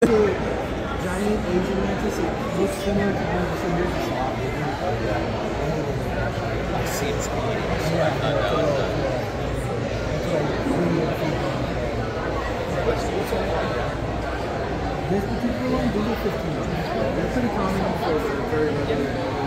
Giant Asian mantis, it looks similar to one of the I see its body. So yeah, I thought that was the. This particular one, these are 15. They're pretty common for very regular.